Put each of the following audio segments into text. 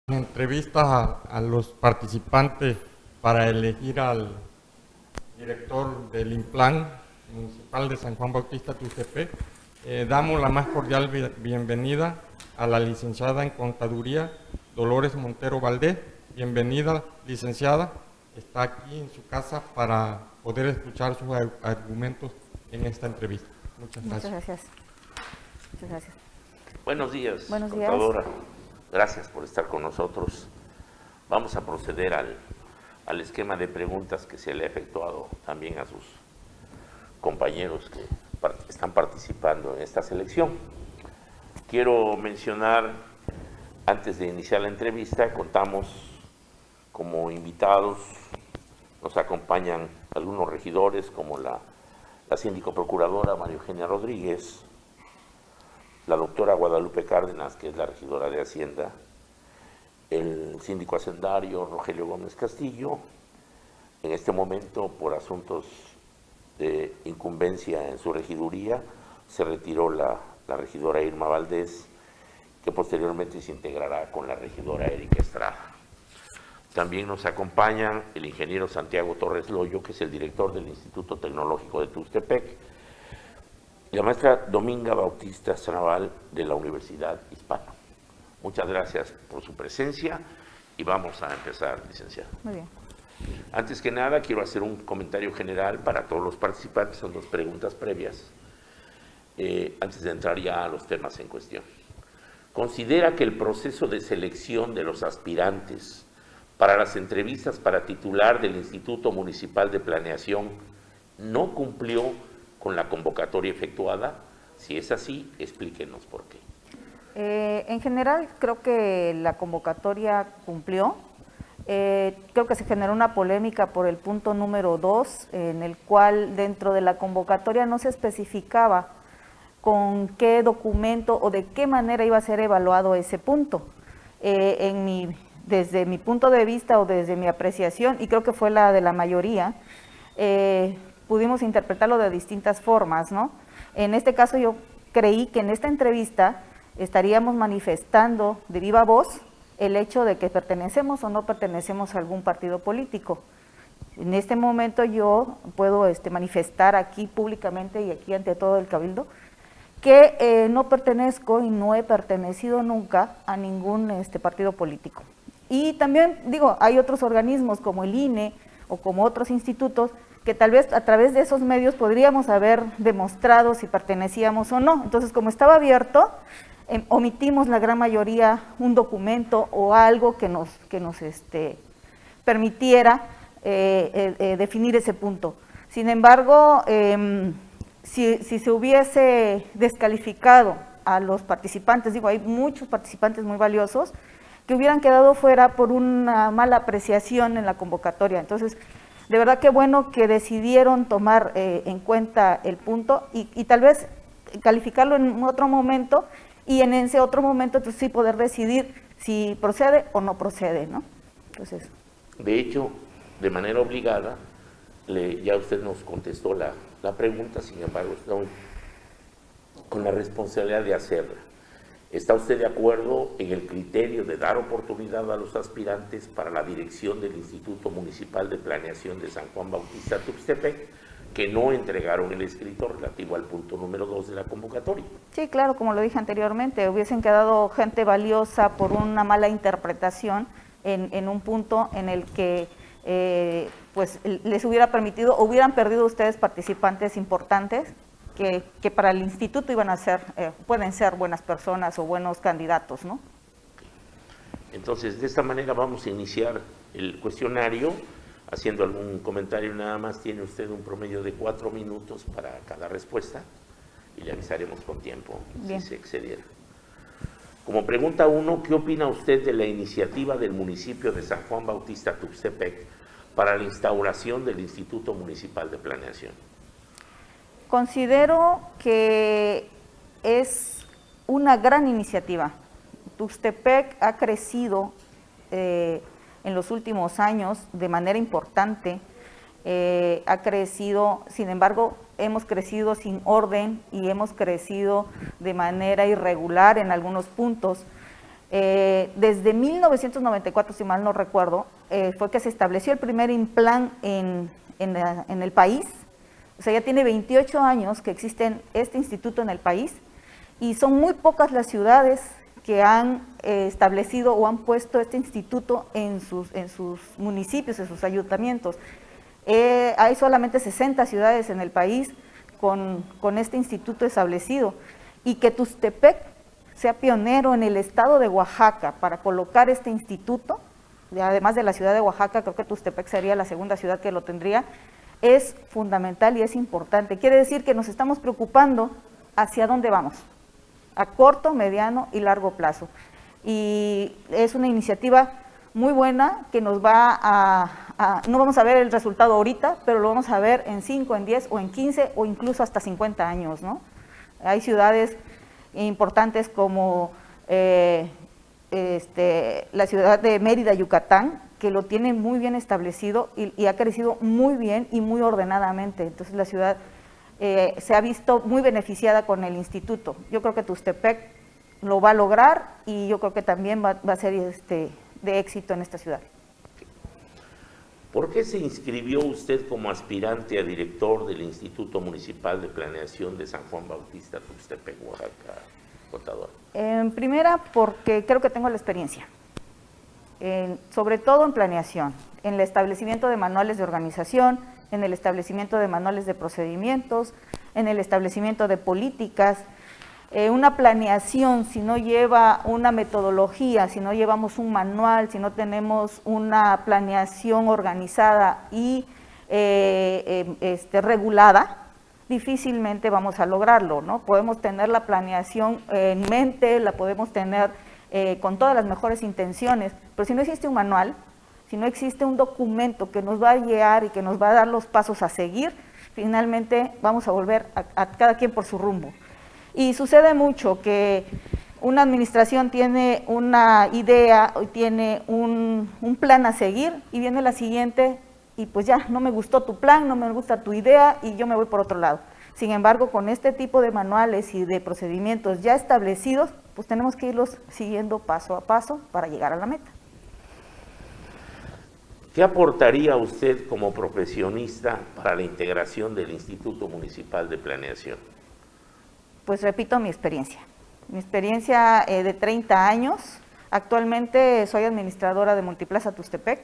Entrevistas a los participantes para elegir al director del INPLAN municipal de San Juan Bautista Tuxtepec. Damos la más cordial bienvenida a la licenciada en Contaduría, Dolores Montero Valdés. Bienvenida, licenciada. Está aquí en su casa para poder escuchar sus argumentos en esta entrevista. Muchas gracias. Muchas gracias. Buenos días, Buenos contadora. Gracias por estar con nosotros. Vamos a proceder al esquema de preguntas que se le ha efectuado también a sus compañeros que están participando en esta selección. Quiero mencionar, antes de iniciar la entrevista, contamos como invitados, nos acompañan algunos regidores como la síndico procuradora María Eugenia Rodríguez, la doctora Guadalupe Cárdenas, que es la regidora de Hacienda, el síndico hacendario Rogelio Gómez Castillo. En este momento, por asuntos de incumbencia en su regiduría, se retiró la regidora Irma Valdés, que posteriormente se integrará con la regidora Erika Estrada. También nos acompañan el ingeniero Santiago Torres Loyo, que es el director del Instituto Tecnológico de Tuxtepec, y la maestra Dominga Bautista Sanabal de la Universidad Hispana. Muchas gracias por su presencia y vamos a empezar, licenciado. Muy bien. Antes que nada, quiero hacer un comentario general para todos los participantes, son dos preguntas previas, antes de entrar ya a los temas en cuestión. ¿Considera que el proceso de selección de los aspirantes para las entrevistas para titular del Instituto Municipal de Planeación no cumplió con la convocatoria efectuada? Si es así, explíquenos por qué. En general, creo que la convocatoria cumplió. Creo que se generó una polémica por el punto número 2, en el cual dentro de la convocatoria no se especificaba con qué documento o de qué manera iba a ser evaluado ese punto. Desde mi punto de vista o desde mi apreciación, y creo que fue la de la mayoría, pudimos interpretarlo de distintas formas, ¿no? En este caso yo creí que en esta entrevista estaríamos manifestando de viva voz el hecho de que pertenecemos o no pertenecemos a algún partido político. En este momento yo puedo manifestar aquí públicamente y aquí ante todo el cabildo que no pertenezco y no he pertenecido nunca a ningún partido político. Y también digo, hay otros organismos como el INE o como otros institutos que tal vez a través de esos medios podríamos haber demostrado si pertenecíamos o no. Entonces, como estaba abierto, omitimos la gran mayoría un documento o algo que nos permitiera definir ese punto. Sin embargo, si se hubiese descalificado a los participantes, digo, hay muchos participantes muy valiosos que hubieran quedado fuera por una mala apreciación en la convocatoria. Entonces, de verdad que bueno que decidieron tomar en cuenta el punto y tal vez calificarlo en otro momento y en ese otro momento entonces sí poder decidir si procede o no procede, ¿no? Entonces. De hecho, de manera obligada, ya usted nos contestó la pregunta, sin embargo, estoy con la responsabilidad de hacerla. ¿Está usted de acuerdo en el criterio de dar oportunidad a los aspirantes para la dirección del Instituto Municipal de Planeación de San Juan Bautista Tuxtepec que no entregaron el escrito relativo al punto número 2 de la convocatoria? Sí, claro, como lo dije anteriormente, hubiesen quedado gente valiosa por una mala interpretación en un punto en el que pues les hubiera permitido, o hubieran perdido ustedes participantes importantes que para el instituto iban a ser, pueden ser buenas personas o buenos candidatos, ¿no? Entonces, de esta manera vamos a iniciar el cuestionario. Haciendo algún comentario nada más, tiene usted un promedio de 4 minutos para cada respuesta y le avisaremos con tiempo. Bien. Si se excediera. Como pregunta 1, ¿qué opina usted de la iniciativa del municipio de San Juan Bautista Tuxtepec para la instauración del Instituto Municipal de Planeación? Considero que es una gran iniciativa. Tuxtepec ha crecido en los últimos años de manera importante, ha crecido, sin embargo, hemos crecido sin orden y hemos crecido de manera irregular en algunos puntos. Desde 1994, si mal no recuerdo, fue que se estableció el primer Implan en el país. O sea, ya tiene 28 años que existe este instituto en el país y son muy pocas las ciudades que han establecido o han puesto este instituto en sus municipios, en sus ayuntamientos. Hay solamente 60 ciudades en el país con este instituto establecido, y que Tuxtepec sea pionero en el estado de Oaxaca para colocar este instituto, además de la ciudad de Oaxaca, creo que Tuxtepec sería la segunda ciudad que lo tendría, es fundamental y es importante. Quiere decir que nos estamos preocupando hacia dónde vamos, a corto, mediano y largo plazo. Y es una iniciativa muy buena que nos va no vamos a ver el resultado ahorita, pero lo vamos a ver en 5, en 10 o en 15 o incluso hasta 50 años, ¿no? Hay ciudades importantes como la ciudad de Mérida, Yucatán, que lo tiene muy bien establecido y ha crecido muy bien y muy ordenadamente. Entonces la ciudad se ha visto muy beneficiada con el instituto. Yo creo que Tuxtepec lo va a lograr y yo creo que también va a ser de éxito en esta ciudad. ¿Por qué se inscribió usted como aspirante a director del Instituto Municipal de Planeación de San Juan Bautista, Tuxtepec, Oaxaca, contadora? En primera, porque creo que tengo la experiencia, sobre todo en planeación, en el establecimiento de manuales de organización, en el establecimiento de manuales de procedimientos, en el establecimiento de políticas. Una planeación, si no lleva una metodología, si no llevamos un manual, si no tenemos una planeación organizada y regulada, difícilmente vamos a lograrlo, ¿no? Podemos tener la planeación en mente, la podemos tener con todas las mejores intenciones, pero si no existe un manual, si no existe un documento que nos va a guiar y que nos va a dar los pasos a seguir, finalmente vamos a volver a cada quien por su rumbo. Y sucede mucho que una administración tiene una idea, tiene un plan a seguir y viene la siguiente y pues ya, no me gustó tu plan, no me gusta tu idea y yo me voy por otro lado. Sin embargo, con este tipo de manuales y de procedimientos ya establecidos, pues tenemos que irlos siguiendo paso a paso para llegar a la meta. ¿Qué aportaría usted como profesionista para la integración del Instituto Municipal de Planeación? Pues repito mi experiencia de 30 años. Actualmente soy administradora de Multiplaza Tuxtepec,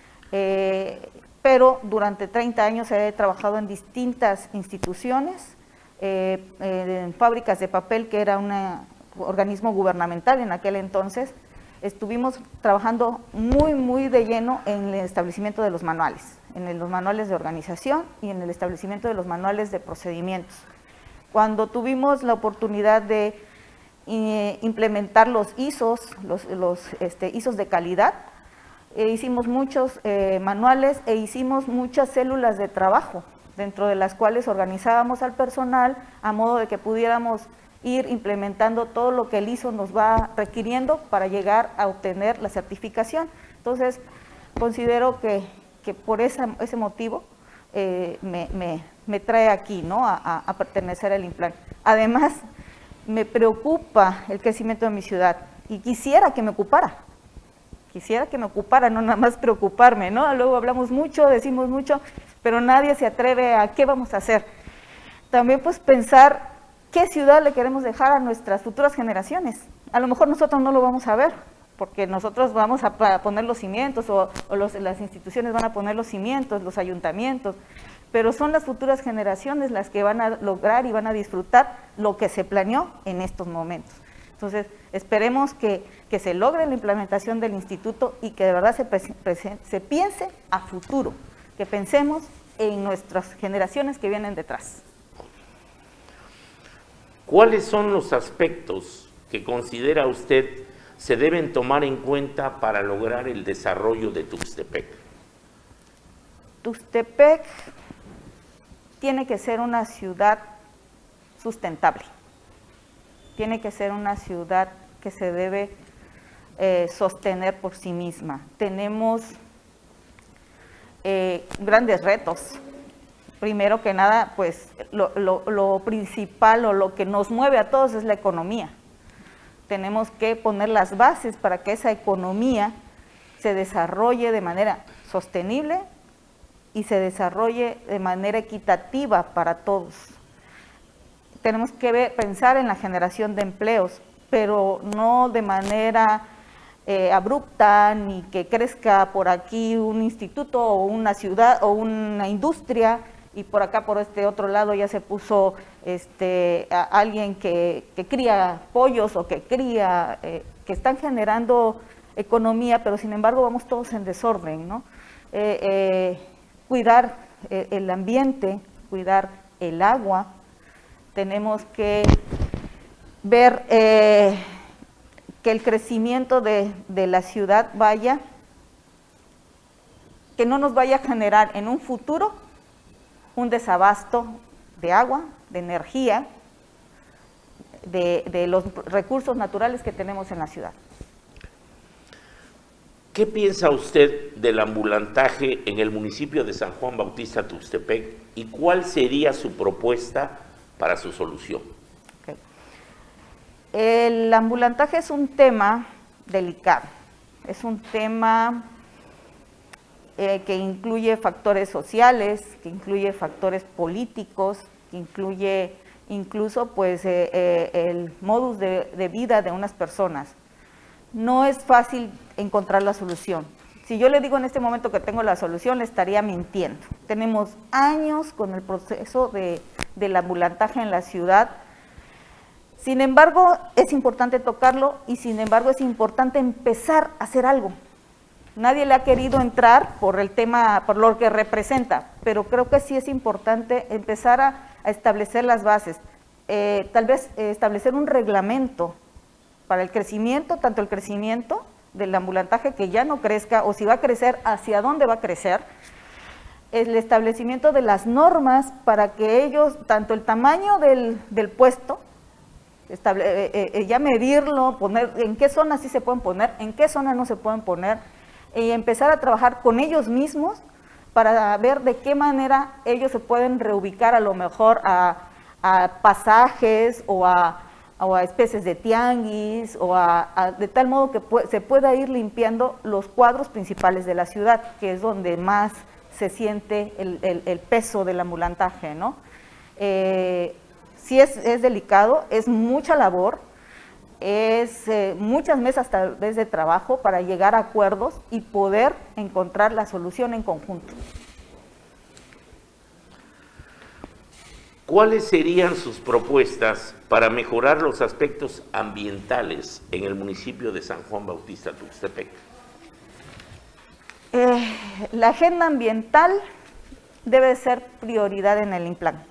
pero durante 30 años he trabajado en distintas instituciones, en fábricas de papel, que era un organismo gubernamental en aquel entonces. Estuvimos trabajando muy de lleno en el establecimiento de los manuales, en los manuales de organización y en el establecimiento de los manuales de procedimientos. Cuando tuvimos la oportunidad de implementar los ISOs, los ISOs de calidad, hicimos muchos manuales e hicimos muchas células de trabajo, dentro de las cuales organizábamos al personal a modo de que pudiéramos ir implementando todo lo que el ISO nos va requiriendo para llegar a obtener la certificación. Entonces, considero que por ese motivo me trae aquí, ¿no?, a pertenecer al Implan. Además, me preocupa el crecimiento de mi ciudad y quisiera que me ocupara, no nada más preocuparme, ¿no? Luego hablamos mucho, decimos mucho, pero nadie se atreve a qué vamos a hacer. También pues pensar qué ciudad le queremos dejar a nuestras futuras generaciones. A lo mejor nosotros no lo vamos a ver, porque nosotros vamos a poner los cimientos o las instituciones van a poner los cimientos, los ayuntamientos, pero son las futuras generaciones las que van a lograr y van a disfrutar lo que se planeó en estos momentos. Entonces, esperemos que se logre la implementación del instituto y que de verdad se piense a futuro, que pensemos en nuestras generaciones que vienen detrás. ¿Cuáles son los aspectos que considera usted se deben tomar en cuenta para lograr el desarrollo de Tuxtepec? Tuxtepec tiene que ser una ciudad sustentable, tiene que ser una ciudad que se debe sostener por sí misma. Tenemos grandes retos. Primero que nada, pues lo principal o lo que nos mueve a todos es la economía. tenemos que poner las bases para que esa economía se desarrolle de manera sostenible y se desarrolle de manera equitativa para todos. Tenemos que pensar en la generación de empleos, pero no de manera abrupta, ni que crezca por aquí un instituto o una ciudad o una industria y por acá por este otro lado ya se puso alguien que cría pollos o que cría, que están generando economía, pero sin embargo vamos todos en desorden, ¿no? Cuidar el ambiente, cuidar el agua, tenemos que ver que el crecimiento de la ciudad que no nos vaya a generar en un futuro un desabasto de agua, de energía, de los recursos naturales que tenemos en la ciudad. ¿Qué piensa usted del ambulantaje en el municipio de San Juan Bautista Tuxtepec y cuál sería su propuesta para su solución? Okay. El ambulantaje es un tema delicado, es un tema que incluye factores sociales, que incluye factores políticos, que incluye incluso pues el modus de vida de unas personas. No es fácil encontrar la solución. Si yo le digo en este momento que tengo la solución, le estaría mintiendo. Tenemos años con el proceso del ambulantaje en la ciudad. Sin embargo, es importante tocarlo y sin embargo es importante empezar a hacer algo. Nadie le ha querido entrar por el tema, por lo que representa, pero creo que sí es importante empezar a establecer las bases. Tal vez establecer un reglamento para el crecimiento, tanto el crecimiento del ambulantaje que ya no crezca, o si va a crecer, hacia dónde va a crecer, el establecimiento de las normas para que ellos, tanto el tamaño del puesto, ya medirlo, poner en qué zonas sí se pueden poner, en qué zonas no se pueden poner, y empezar a trabajar con ellos mismos para ver de qué manera ellos se pueden reubicar a lo mejor a pasajes o a especies de tianguis, de tal modo que se pueda ir limpiando los cuadros principales de la ciudad, que es donde más se siente el peso del ambulantaje, ¿no? Sí es delicado, es mucha labor, es muchas mesas tal vez de trabajo para llegar a acuerdos y poder encontrar la solución en conjunto. ¿Cuáles serían sus propuestas para mejorar los aspectos ambientales en el municipio de San Juan Bautista Tuxtepec? La agenda ambiental debe ser prioridad en el INPLAN.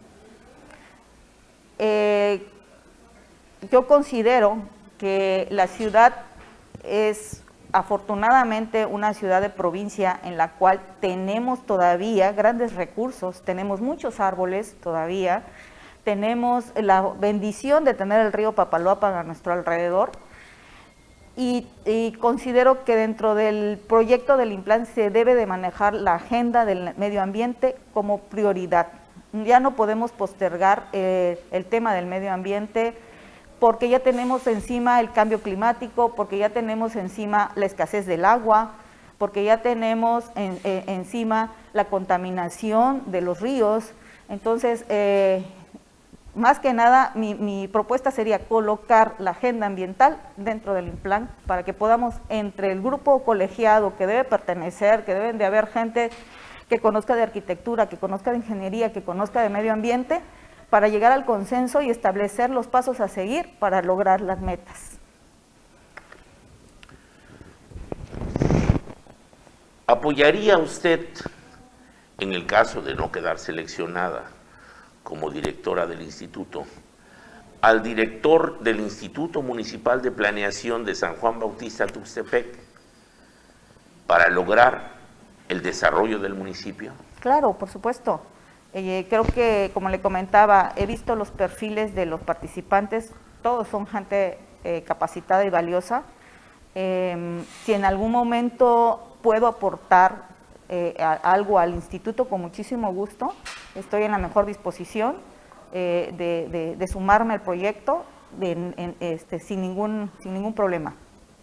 Yo considero que la ciudad es afortunadamente una ciudad de provincia en la cual tenemos todavía grandes recursos, tenemos muchos árboles todavía, tenemos la bendición de tener el río Papaloapan a nuestro alrededor y considero que dentro del proyecto del INPLAN se debe de manejar la agenda del medio ambiente como prioridad. Ya no podemos postergar el tema del medio ambiente porque ya tenemos encima el cambio climático, porque ya tenemos encima la escasez del agua, porque ya tenemos encima la contaminación de los ríos. Entonces, más que nada, mi propuesta sería colocar la agenda ambiental dentro del INPLAN para que podamos, entre el grupo colegiado que debe pertenecer, que deben de haber gente que conozca de arquitectura, que conozca de ingeniería, que conozca de medio ambiente, para llegar al consenso y establecer los pasos a seguir para lograr las metas. ¿Apoyaría usted, en el caso de no quedar seleccionada como directora del instituto, al director del Instituto Municipal de Planeación de San Juan Bautista Tuxtepec para lograr el desarrollo del municipio? Claro, por supuesto. Creo que, como le comentaba, he visto los perfiles de los participantes, todos son gente capacitada y valiosa. Si en algún momento puedo aportar algo al instituto, con muchísimo gusto, estoy en la mejor disposición de sumarme al proyecto sin ningún problema.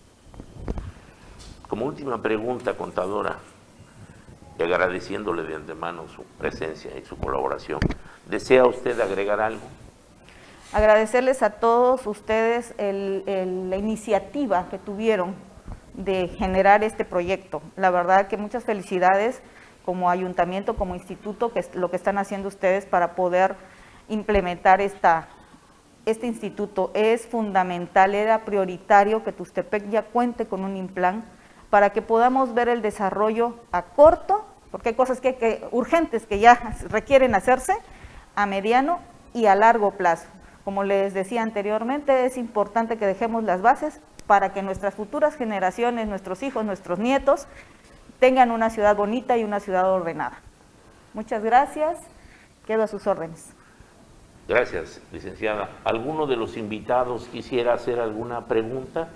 Como última pregunta, contadora, y agradeciéndole de antemano su presencia y su colaboración, ¿desea usted agregar algo? Agradecerles a todos ustedes la iniciativa que tuvieron de generar este proyecto. La verdad que muchas felicidades como ayuntamiento, como instituto, que es lo que están haciendo ustedes para poder implementar este instituto. Es fundamental, era prioritario que Tuxtepec ya cuente con un Implan para que podamos ver el desarrollo a corto, porque hay cosas urgentes que ya requieren hacerse, a mediano y a largo plazo. Como les decía anteriormente, es importante que dejemos las bases para que nuestras futuras generaciones, nuestros hijos, nuestros nietos, tengan una ciudad bonita y una ciudad ordenada. Muchas gracias, quedo a sus órdenes. Gracias, licenciada. ¿Alguno de los invitados quisiera hacer alguna pregunta?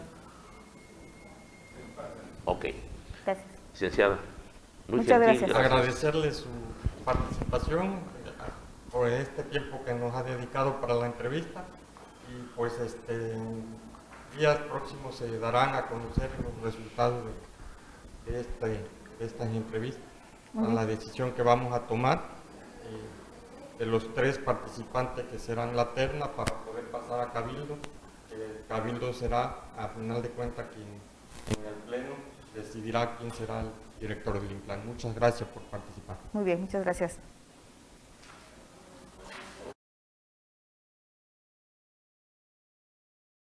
Ok. Gracias. Licenciada. Muchas gracias. Agradecerle su participación por este tiempo que nos ha dedicado para la entrevista y pues en días próximos se darán a conocer los resultados de estas entrevistas, la decisión que vamos a tomar de los 3 participantes que serán la terna para poder pasar a Cabildo. Cabildo será, a final de cuentas, quien en el Pleno decidirá quién será el director del Implan. Muchas gracias por participar. Muy bien, muchas gracias.